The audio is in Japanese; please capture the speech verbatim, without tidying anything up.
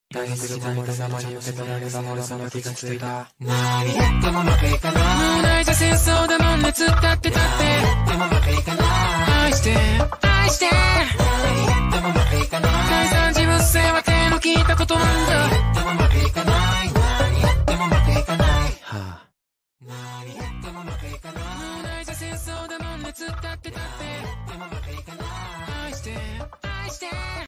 大学時代の様に受け取られたものその気がついた。何やってもうまくいかない。もうないじゃ戦争だもんね、突っ立ってたって。何やってもうまくいかない。愛して、愛して。何やってもうまくいかない。第三次物性は手の聞いたことなんだ。何やってもうまくいかない。何やってもうまくいかない。はあ。何やってもうまくいかない。もうないじゃ戦争だもんね、突っ立ってたって。何やってもうまくいかない。愛して、愛して。